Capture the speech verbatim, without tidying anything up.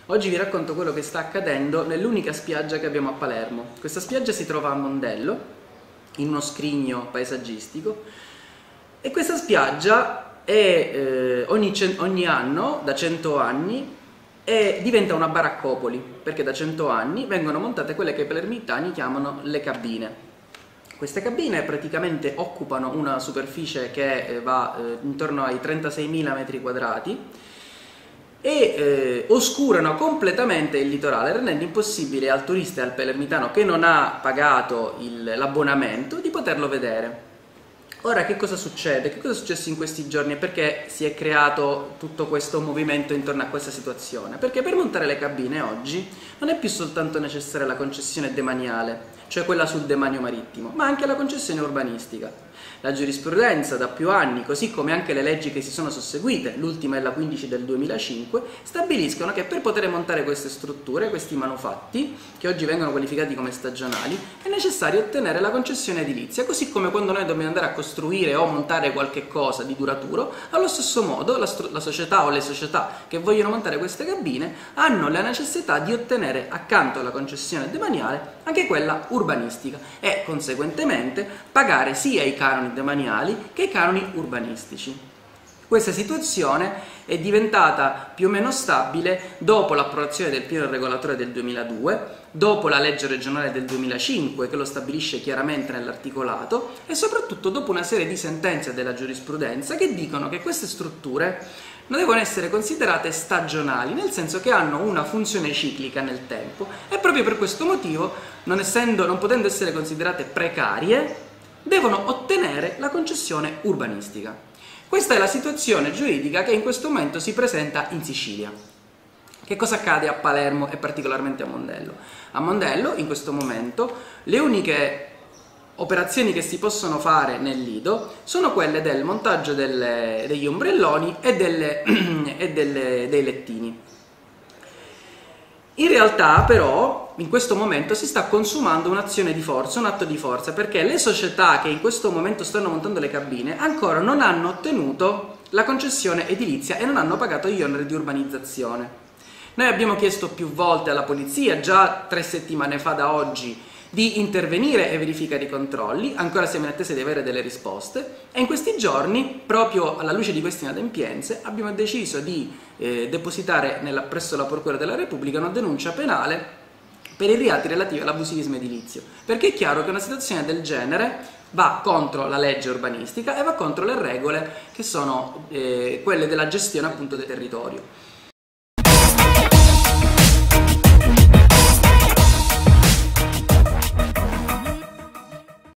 Oggi vi racconto quello che sta accadendo nell'unica spiaggia che abbiamo a Palermo. Questa spiaggia si trova a Mondello, in uno scrigno paesaggistico, e questa spiaggia è, eh, ogni, ogni anno, da cento anni, è, diventa una baraccopoli, perché da cento anni vengono montate quelle che i palermitani chiamano le cabine. Queste cabine praticamente occupano una superficie che va eh, intorno ai trentaseimila metri quadrati e eh, oscurano completamente il litorale, rendendo impossibile al turista e al palermitano che non ha pagato l'abbonamento di poterlo vedere. Ora, che cosa succede? Che cosa è successo in questi giorni e perché si è creato tutto questo movimento intorno a questa situazione? Perché per montare le cabine oggi non è più soltanto necessaria la concessione demaniale, cioè quella sul demanio marittimo, ma anche la concessione urbanistica. La giurisprudenza da più anni, così come anche le leggi che si sono susseguite, l'ultima è la quindici del duemilacinque, stabiliscono che per poter montare queste strutture, questi manufatti, che oggi vengono qualificati come stagionali, è necessario ottenere la concessione edilizia, così come quando noi dobbiamo andare a costruire o montare qualche cosa di duraturo, allo stesso modo la, la società o le società che vogliono montare queste cabine hanno la necessità di ottenere accanto alla concessione demaniale anche quella urbanistica e conseguentemente pagare sia i canoni demaniali che i canoni urbanistici. Questa situazione è diventata più o meno stabile dopo l'approvazione del piano regolatore del duemiladue, dopo la legge regionale del duemilacinque che lo stabilisce chiaramente nell'articolato e soprattutto dopo una serie di sentenze della giurisprudenza che dicono che queste strutture non devono essere considerate stagionali, nel senso che hanno una funzione ciclica nel tempo e proprio per questo motivo, non, essendo, non potendo essere considerate precarie, devono ottenere la concessione urbanistica. Questa è la situazione giuridica che in questo momento si presenta in Sicilia. Che cosa accade a Palermo e particolarmente a Mondello? A Mondello in questo momento le uniche operazioni che si possono fare nel lido sono quelle del montaggio delle, degli ombrelloni e, delle, e delle, dei lettini. In realtà però in questo momento si sta consumando un'azione di forza, un atto di forza, perché le società che in questo momento stanno montando le cabine ancora non hanno ottenuto la concessione edilizia e non hanno pagato gli oneri di urbanizzazione. Noi abbiamo chiesto più volte alla polizia, già tre settimane fa da oggi, di intervenire e verificare i controlli, ancora siamo in attesa di avere delle risposte e in questi giorni, proprio alla luce di queste inadempienze, abbiamo deciso di eh, depositare nella, presso la Procura della Repubblica una denuncia penale per i reati relativi all'abusivismo edilizio, perché è chiaro che una situazione del genere va contro la legge urbanistica e va contro le regole che sono eh, quelle della gestione appunto del territorio.